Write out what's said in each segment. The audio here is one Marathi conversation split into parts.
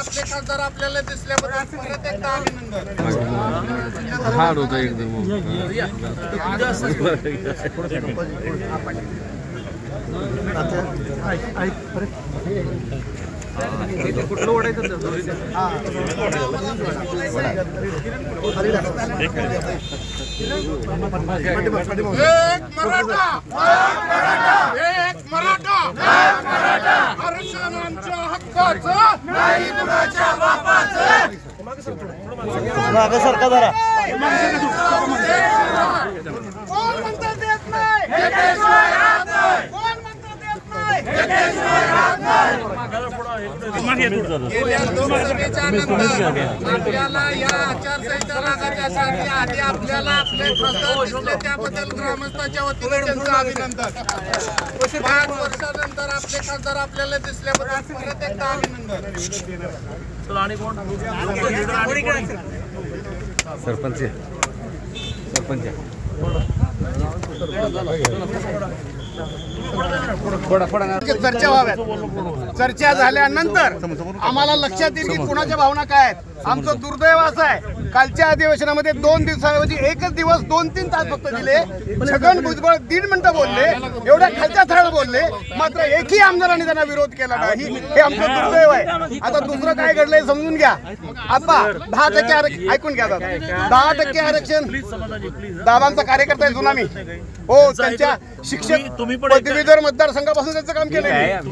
आपले खासदार आपल्याला दिसल्याबद्दल परत एकदा अभिनंदन. हाड होतं एकदम. कुठलं ओढायचं एक मराठा एक मराठा आरक्षण आमच्या हक्काचं नाही कुणाच्या बापाचं. मागं सरका जरा. कोण म्हणतं देत नाही? कोण म्हणतं देत नाही? गेल्या लोकसभेच्या नंतर आपल्याला या आचारसंहिता लागण्यासाठी आधी आपल्याला आपले खासदार दिसले त्याबद्दल ग्रामस्थांच्या वतीने त्यांचं अभिनंदन. 5 वर्षानंतर आपले खासदार आपल्याला दिसल्याबद्दल परत एकदा अभिनंदन. सरपंच चर्चा व्हाव्यात. चर्चा झाल्यानंतर आम्हाला लक्षात येईल की कुणाच्या भावना काय आहेत. आमचं दुर्दैव असं आहे, कालच्या अधिवेशनामध्ये 2 दिवसाऐवजी एकच दिवस 2-3 तास फक्त दिले. छगन भुजबळ 1.5 मिनिटं बोलले, एवढ्या खालच्या थराला बोलले, मात्र एकही आमदारांनी त्यांना विरोध केला नाही. हे आमचं दुर्दैव आहे. आता दुसरं काय घडलंय समजून घ्या. आता 10% आरक्षण ऐकून घ्या. 10% आरक्षण दादांचा कार्यकर्ता आहे जुना मी. हो, त्यांच्या शिक्षक पदवीधर मतदारसंघापासून त्यांचं काम केलं.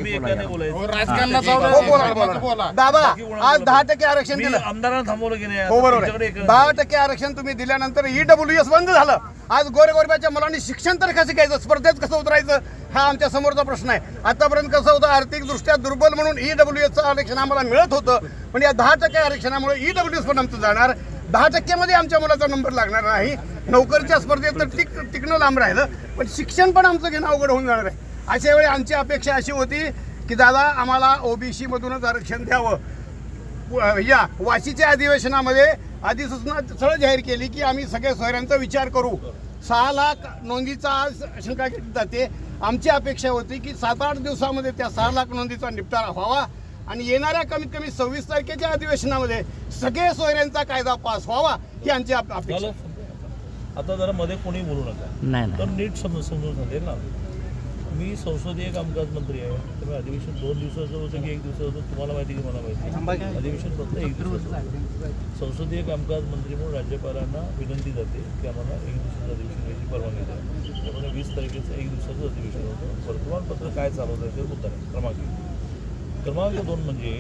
दादा आज 10% आरक्षण दिलं. आमदारांना थांबवलं की नाही? हो बरोबर. 10% आरक्षण तुम्ही दिल्यानंतर EWS बंद झालं. आज गोरगरिबाच्या मुलांनी शिक्षण तर कसं घ्यायचं, स्पर्धेत कसं उतरायचं, हा आमच्या समोरचा प्रश्न आहे. आतापर्यंत कसं होतं, आर्थिकदृष्ट्या दुर्बल म्हणून EWSचं आरक्षण आम्हाला मिळत होतं, पण या 10% आरक्षणामुळे EWS पण आमचं जाणार. 10% मध्ये आमच्या मुलाचा नंबर लागणार नाही. नोकरीच्या स्पर्धेत तर टिकणं लांब राहिलं, पण शिक्षण पण आमचं घेणं अवघड होऊन जाणार आहे. अशा वेळी आमची अपेक्षा अशी होती की दादा आम्हाला OBC मधूनच आरक्षण द्यावं. या वाशीच्या अधिवेशनामध्ये अधिसूचना सरळ जाहीर केली की आम्ही सगळ्या सोयऱ्यांचा विचार करू. 6 लाख नोंदीचा आज शंका घेतली जाते. आमची अपेक्षा होती की 7-8 दिवसामध्ये त्या 6 लाख नोंदीचा निपटारा व्हावा आणि येणाऱ्या कमीत कमी 26 तारखेच्या अधिवेशनामध्ये सगळे सोयऱ्यांचा कायदा पास व्हावा ही आमची अपेक्षा. आता जरा मध्ये कोणी बोलू नका, तर नीट समजून सांगेल ना. मी संसदीय कामकाज मंत्री आहे, त्यामुळे अधिवेशन 2 दिवसाचं होतं की 1 दिवसाचं होतं तुम्हाला माहिती की मला माहिती. अधिवेशन फक्त 1 दिवसाचं. संसदीय कामकाज मंत्री म्हणून राज्यपालांना विनंती जाते की आम्हाला 1 दिवसाचं अधिवेशन घ्यायची परवानगी द्या. त्यामुळे 20 तारखेचं 1 दिवसाचं अधिवेशन होतं. वर्तमानपत्र काय चालवतं ते मुद्दा नाही. क्रमांक 2 म्हणजे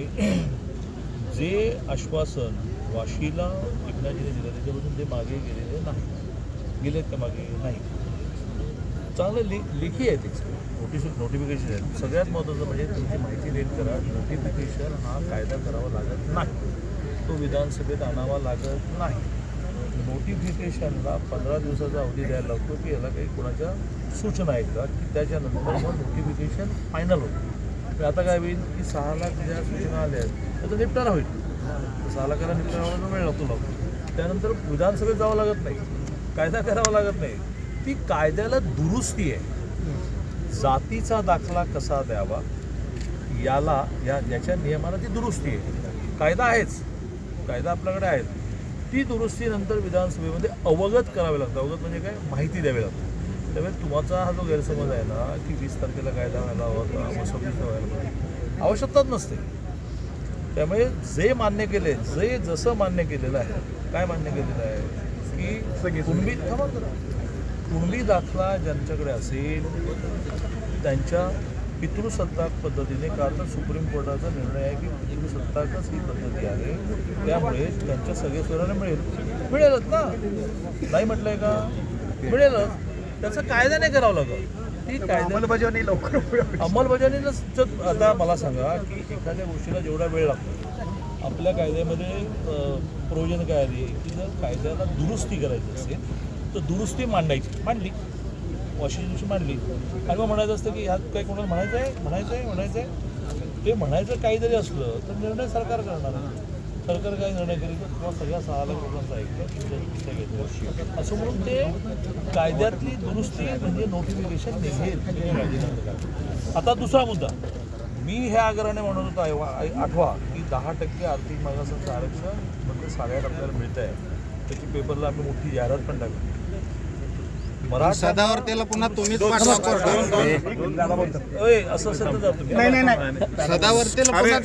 जे आश्वासन वाशीला एकनाथजीने दिलं त्याच्यापासून ते मागे गेलेले नाही. गेलेत का मागे? नाही. चांगलं लेखी आहे ते नोटिफिकेशन आहे. सगळ्यात महत्त्वाचं म्हणजे तुमची माहिती लेट करा. नोटिफिकेशन हा कायदा करावा लागत नाही, तो विधानसभेत आणावा लागत नाही. नोटिफिकेशनला 15 दिवसाचा अवधी द्यायला लागतो की याला काही कोणाच्या सूचना आहेत का, की त्याच्यानंतर मग नोटिफिकेशन फायनल होतं. आता काय होईल की 6 लाख ज्या सूचना आल्या आहेत त्याचा निपटारा होईल. 6 लाखाला निपटारा व्हायला वेळ लागतो. त्यानंतर विधानसभेत जावं लागत नाही, कायदा करावा लागत नाही. ती कायद्याला दुरुस्ती आहे. जातीचा दाखला कसा द्यावा याच्या नियमाला ती दुरुस्ती आहे. कायदा आहेच, कायदा आपल्याकडे आहे. ती दुरुस्तीनंतर विधानसभेमध्ये अवगत करावे लागतं. अवगत म्हणजे काय? माहिती द्यावी लागते. त्यामुळे तुमचा हा जो गैरसमज आहे ना की 20 तारखेला कायदा व्हायला हवा होता, मग 26 व्हायला पाहिजे, आवश्यकताच नसते. त्यामुळे जे मान्य केले, जसं मान्य केलेलं आहे, काय मान्य केलेलं आहे की कुणबी दाखला ज्यांच्याकडे असेल त्यांच्या पितृसत्ताक पद्धतीने, कारण सुप्रीम कोर्टाचा निर्णय आहे की पितृसत्ताकच ही पद्धती आहे, त्यामुळे त्यांच्या सगळे सोयऱ्यांना मिळेलच ना. नाही म्हटलंय का? मिळेलच. त्याचा कायदा नाही करावं लागत. ती कायदा अंमलबजावणीलाच. आता मला सांगा की एखाद्या गोष्टीला जेवढा वेळ लागतो, आपल्या कायद्यामध्ये प्रोविजन काय आली की जर कायद्याला दुरुस्ती करायची असेल तर दुरुस्ती मांडली वाशी दिवशी मांडली आणि मग म्हणायचं असतं की ह्यात काही कोणाला म्हणायचं आहे. ते म्हणायचं काही जरी असलं तर निर्णय सरकार करणार. सरकार काय निर्णय करेल तर किंवा सगळ्या 6 लाख लोकांचा ऐकलं घेतलं असं म्हणून ते कायद्यातली दुरुस्ती म्हणजे नोटिफिकेशन निघेल. आता दुसरा मुद्दा मी ह्या आग्रहाने म्हणत होतो आठवा की 10% आर्थिक मागासाचं आरक्षण म्हणजे 8.5% मिळत आहे. त्याची पेपरला आम्ही मोठी जाहिरात पण टाकली. सदावर्तेला पुन्हा तुम्हीच असं असेल तर जातो मी. नाही सदावर्तेला पुन्हा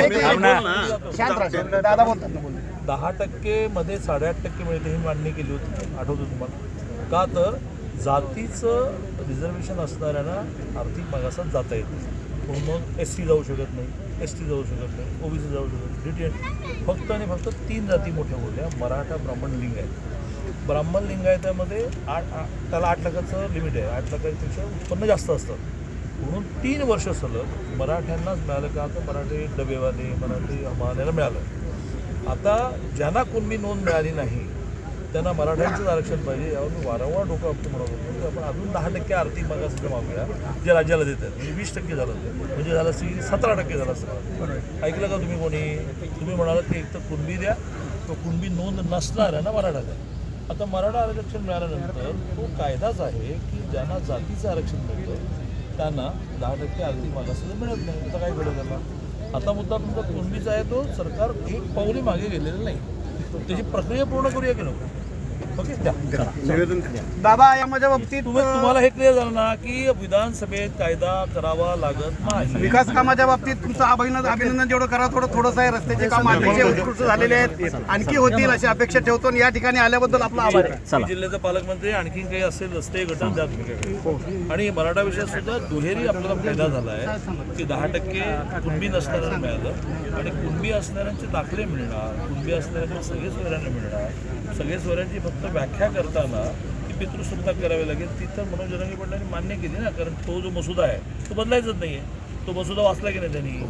दादा बोलतात ना, बोलतात. 10% मध्ये 8.5% मिळते ही मान्य केली होती, आठवतं तुम्हाला? का तर जातीचं रिझर्वेशन असणाऱ्यांना आर्थिक मागासात जाता येते. म्हणून मग SC जाऊ शकत नाही, ST जाऊ शकत नाही, OBC जाऊ शकत नाही, DTN. फक्त आणि फक्त 3 जाती मोठ्या बोलल्या, मराठा, ब्राह्मण, लिंगायत. ब्राह्मण लिंगायतामध्ये त्याला 8 लाखाचं लिमिट आहे. 8 लाखापेक्षा उत्पन्न जास्त असतं. म्हणून 3 वर्ष सलग मराठ्यांनाच मिळालं. का तर मराठी डबेवाले, मराठी हमाल्याला मिळालं. आता ज्यांना कुणबी नोंद मिळाली नाही त्यांना मराठ्यांचंच आरक्षण पाहिजे, यावर मी वारंवार डोकं आपलं म्हणत होतो की आपण अजून 10% आर्थिक मागास मागूया जे राज्याला देतात. म्हणजे 20% झालं म्हणजे झालं 17% झालं असतं. ऐकलं का तुम्ही कोणी? तुम्ही म्हणालात की एक तर कुणबी द्या, तो कुणबी नोंद नसणार आहे ना मराठा द्या. आता मराठा आरक्षण मिळाल्यानंतर तो कायदाच आहे की ज्यांना जातीचं आरक्षण मिळतं त्यांना 10% आर्थिक मागास मिळत नाही. आता काय घडलं त्याला? आता मुद्दा तुमचा कुणबीचा आहे, तो सरकार एक पाऊली मागे गेलेलं नाही. त्याची प्रक्रिया पूर्ण करूया की नको? ओके, दादा या माझ्या बाबतीत तुम्हाला हे क्लिअर झालं ना की विधानसभेत कायदा करावा लागत नाही. विकास कामाच्या बाबतीत तुमचं अभिनंदन जेवढं करा थोडंसं आहे. रस्त्याचे काम अतिशय उत्कृष्ट झालेले आहेत, आणखी होतील अशी अपेक्षा ठेवतो. या ठिकाणी आल्याबद्दल आपला आभार आहे. जिल्ह्याचे पालकमंत्री आणखी काही असेल रस्ते गटर द्या तुम्ही. आणि मराठा विषयात सुद्धा दुहेरी आपल्याला फायदा झाला आहे की 10% कुणबी नसणाऱ्यांना मिळालं आणि कुणबी असणाऱ्यांचे दाखले मिळणार, कुणबी असणाऱ्यांना सगळे सोयऱ्यांना मिळणार. सगळे सोयऱ्यांची फक्त व्याख्या करताना ती पितृसत्ताक करावी लागेल. ती तर मनोज जरांगे पाटलांनी मान्य केली ना, कारण तो जो मसुदा आहे तो बदलायचाच नाही आहे. तो मसुदा वाचला की नाही त्यांनी?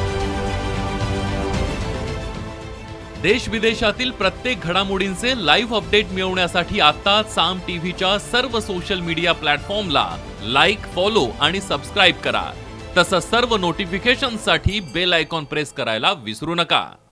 देश विदेशातील प्रत्येक घडामोडींचे लाईव्ह अपडेट मिळवण्यासाठी आता साम टीव्हीच्या सर्व सोशल मीडिया प्लॅटफॉर्मला लाईक, फॉलो आणि सबस्क्राईब करा. तसंच सर्व नोटिफिकेशनसाठी बेल आयकॉन प्रेस करायला विसरू नका.